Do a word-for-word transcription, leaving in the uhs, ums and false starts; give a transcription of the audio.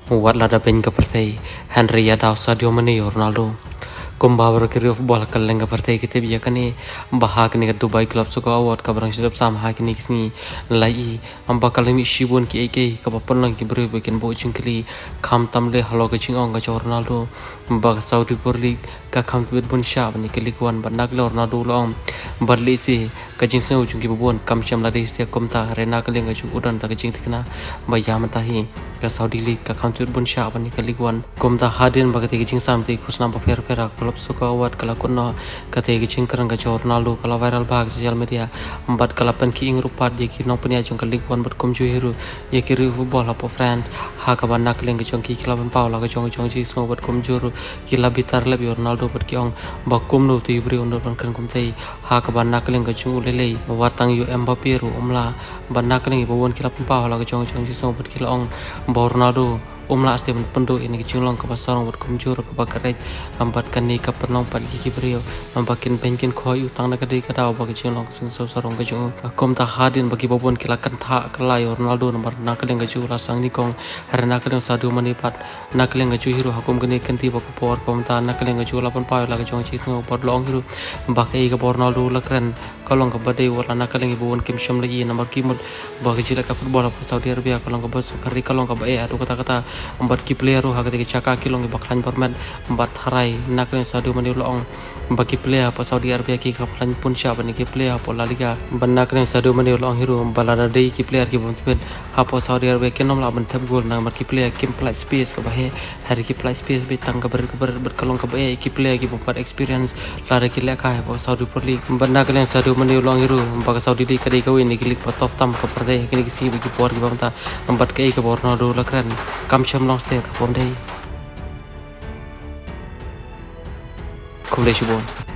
Wat lada ben ka partai Henry ya daw Sadio Mane Ronaldo kumbabar kiri football kaleng ka partai kita biya kani bahak ni Dubai club suka award ka barang sidap sam hak ni kisni lai amba kalemi shibun ki eke ka papon lang ki bru bikin bo chingkli kham tamle halo ka chingong ka Ronaldo ba Saudi Pro League ka kham twit bun sha ni kali kwan banak le Ronaldo long barli si ka jing seu chung ki bon kam cham la ris te komta rena kaleng ka chung udan ta ka jing tikna ba yam ta hi ka Saudi League ka kham twit bun sha ni kali kwan komta hadin ba ka te jing sam te khusna ba fer fer klub suka award kala kunno ka te jing karang ka Ronaldo kala viral bag social media bat kala pen ki ing rupat ye ki no penia chung kali kwan bat kom ju hiru ye ki ru football apa friend ha ka banak kaleng ka chung ki klaban paula ka chung chung ji so bat kom juru ki la bitar le Ronaldo bat ki ong ba kom no ti bri on ban kan kom te ha ka banak kaleng ka chung lele watang yu Mbappe ru umla banak kaleng bo won ki la paula ka chung chung ji so bat ki la ong ba Ronaldo umla asti pendu ini kicilong ke pasarong buat kumjur ke bakarai ambat kani ke penong pad ki brio ambakin penkin khoi utang na kadai kadau bagi kicilong ke sensau sarong ke jung akom ta hadin bagi babon kilakan tha kelai Ronaldo nomor nakaleng ke ju rasang ni kong harna kaleng Sadio Mane pat nakaleng ke ju hiru hakum gani kanti bak por kom ta nakaleng ke ju lapan pa la ke jong chi sngo pod long hiru bakai ke Ronaldo lakran kalong ke badai wala nakaleng babon kim shom lagi nomor kimut bagi cila ke football Saudi Arabia kalong ke bas kari kalong ke bae atu kata-kata empat ki player ru hagati caka kilong ki baklan permen empat harai naklen Sadio Mane long bagi player apa Saudi Arabia ki kaplan pun siapa ni ki player apa La Liga banaklen Sadio Mane long hiru balada dei ki player ki bumpen apa Saudi Arabia ki nom la ban tab gol na ki player kim play space ka bahe hari ki play space be tang ka ber ber berkalong ka bae ki player ki bumpat experience la ki lekha apa Saudi Pro League banaklen Sadio Mane long hiru bagi Saudi League kadai ka win ki lik patof tam ka perde ki ki si bagi por ki bamta empat kai ka Ronaldo lakran kam cham long ste ka pom dei kumle shibon